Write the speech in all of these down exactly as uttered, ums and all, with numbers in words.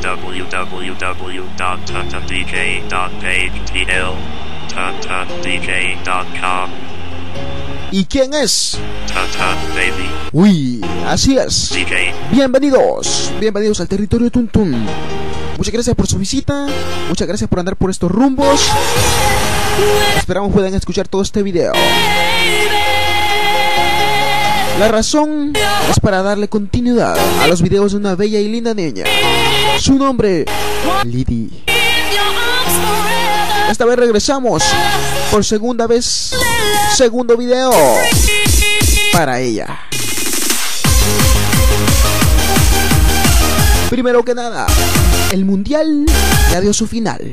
w w w dot tata d j dot page t l tata d j dot com. ¿Y quién es? Tata Baby. Uy, así es. D J. Bienvenidos, bienvenidos al territorio Tun Tun. Muchas gracias por su visita, muchas gracias por andar por estos rumbos. Esperamos puedan escuchar todo este video. La razón es para darle continuidad a los videos de una bella y linda niña. Su nombre, Lidi. Esta vez regresamos por segunda vez, segundo video para ella. Primero que nada, el mundial ya dio su final.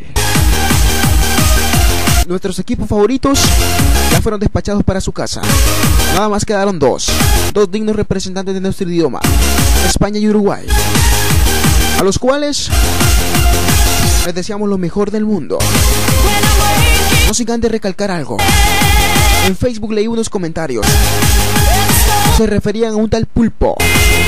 Nuestros equipos favoritos ya fueron despachados para su casa. Nada más quedaron dos, dos dignos representantes de nuestro idioma, España y Uruguay, a los cuales les deseamos lo mejor del mundo. No sin antes recalcar algo. En Facebook leí unos comentarios. Se referían a un tal Pulpo.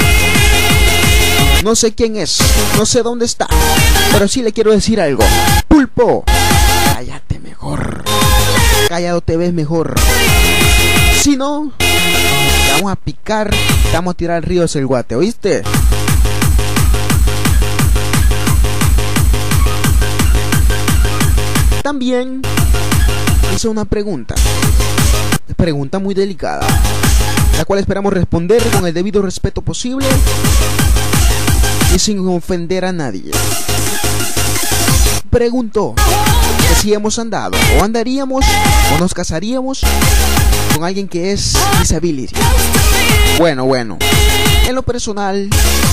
No sé quién es, no sé dónde está, pero sí le quiero decir algo. Pulpo, cállate mejor. Callado te ves mejor. Si no, te vamos a picar, te vamos a tirar al río del Guate, ¿oíste? También hizo una pregunta, pregunta muy delicada, la cual esperamos responder con el debido respeto posible y sin ofender a nadie. Preguntó que si hemos andado o andaríamos o nos casaríamos con alguien que es disability. Bueno, bueno, en lo personal,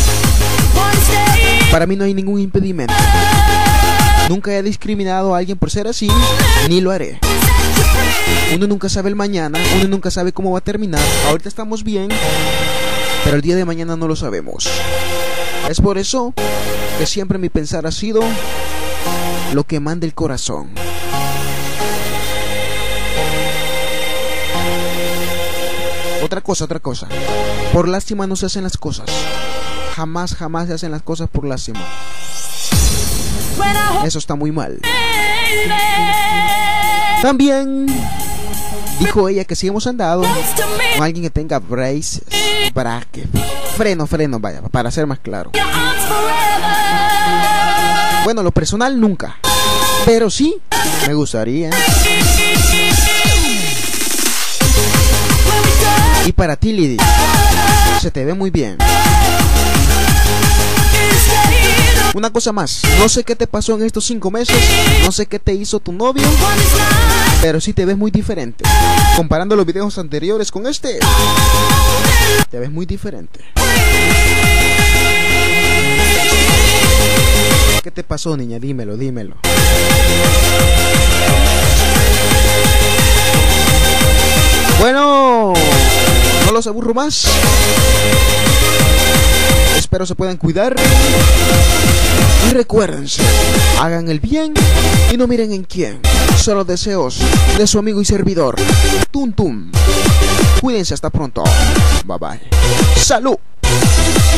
para mí no hay ningún impedimento. Nunca he discriminado a alguien por ser así, ni lo haré. Uno nunca sabe el mañana, uno nunca sabe cómo va a terminar. Ahorita estamos bien, pero el día de mañana no lo sabemos. Es por eso que siempre mi pensar ha sido lo que manda el corazón. Otra cosa, otra cosa. Por lástima no se hacen las cosas. Jamás, jamás se hacen las cosas por lástima. Eso está muy mal. También dijo ella que si hemos andado con alguien que tenga braces, braque, freno, freno, vaya, para ser más claro. Bueno, lo personal nunca, pero sí me gustaría. Y para ti, Lidi, se te ve muy bien. Una cosa más, no sé qué te pasó en estos cinco meses, no sé qué te hizo tu novio, pero sí te ves muy diferente. Comparando los videos anteriores con este, te ves muy diferente. ¿Qué te pasó, niña? Dímelo, dímelo. Bueno, no los aburro más. Espero se puedan cuidar. Y recuérdense, hagan el bien y no miren en quién. Son los deseos de su amigo y servidor, Tun Tun. Cuídense, hasta pronto. Bye bye. ¡Salud!